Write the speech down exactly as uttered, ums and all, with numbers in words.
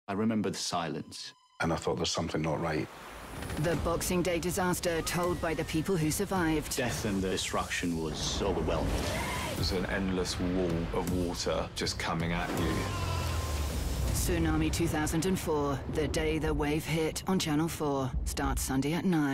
I remember the silence. And I thought, there's something not right. The Boxing Day disaster told by the people who survived. Death and the destruction was overwhelming. There's an endless wall of water just coming at you. Tsunami two thousand four, the day the wave hit on Channel four, starts Sunday at nine.